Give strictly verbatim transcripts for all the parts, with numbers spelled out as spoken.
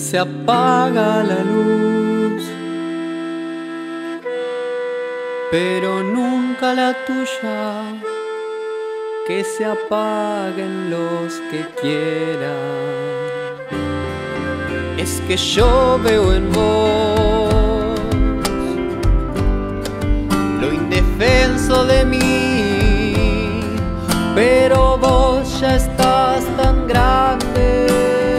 se apaga la luz, pero nunca la tuya, que se apaguen los que quieran. Es que yo veo en vos lo indefenso de mí, pero vos ya estás tan grande.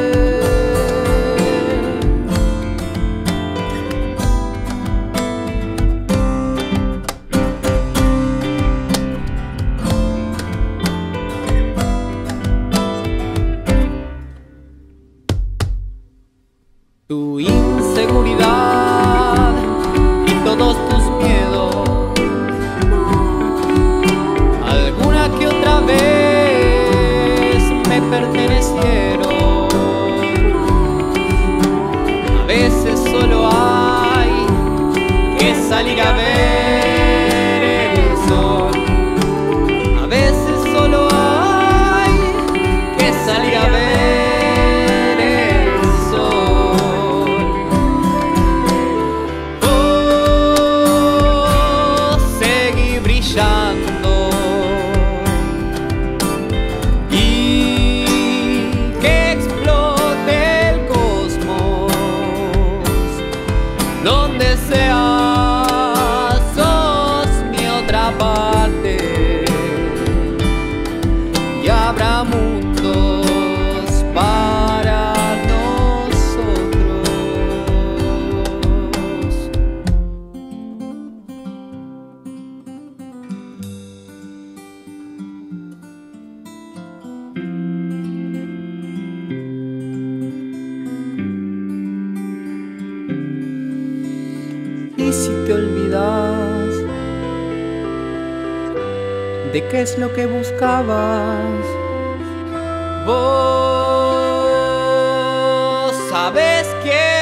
Tu inseguridad y todos tus miedos, alguna que otra vez me pertenecieron. A veces solo hay que salir a ver el sol. A veces solo hay que salir a ver. Y que explote el cosmos, donde sea, sos mi otra parte, y habrá mundos para nosotros. Y si te olvidas de qué es lo que buscabas, vos sabés quién